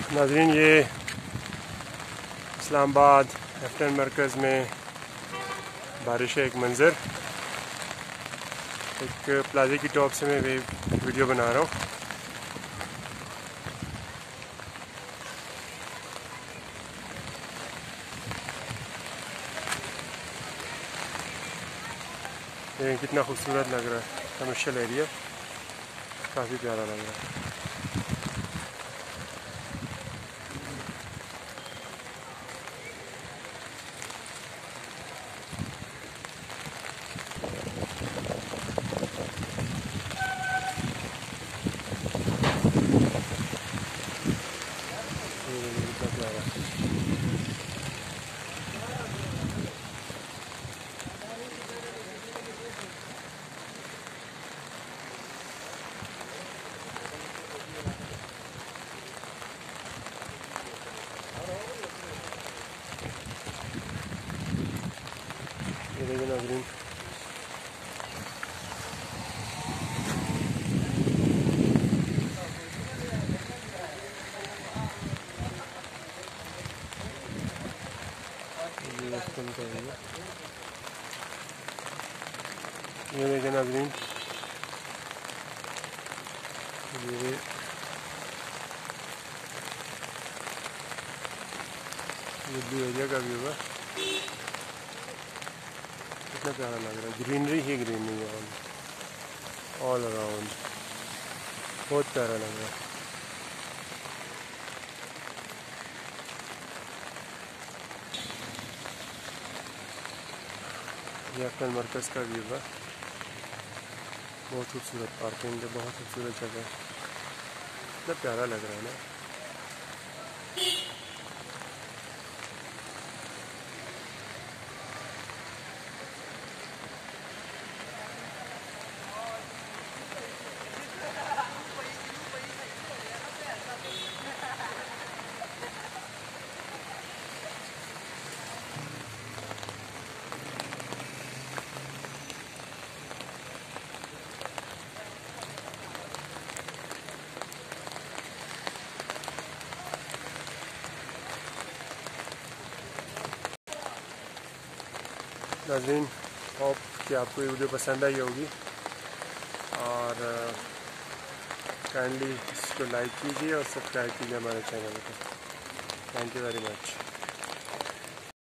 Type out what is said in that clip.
नाज़रीन, ये इस्लामाबाद F-10 मरकज़ में बारिश है। एक मंज़र, एक प्लाजे की टॉप से मैं वीडियो बना रहा हूँ। ये कितना खूबसूरत लग रहा है। कमर्शियल एरिया काफ़ी प्यारा लग रहा है। कितना प्यारा ये देखिए नाज़रीन, ये देखिए नाज़रीन, ये ब्लू एरिया का व्यू है। कितना प्यारा लग रहा है। ग्रीनरी ही ग्रीनरी है ऑल अराउंड। बहुत प्यारा लग रहा है। ये F-10 मरकज़ का व्यू है। बहुत खूबसूरत पार्किंग है, बहुत खूबसूरत जगह है। कितना प्यारा लग रहा है ना। नाज़रीन, होप कि आपको ये वीडियो पसंद आई होगी और काइंडली इसको लाइक कीजिए और सब्सक्राइब कीजिए हमारे चैनल को। Thank you very much.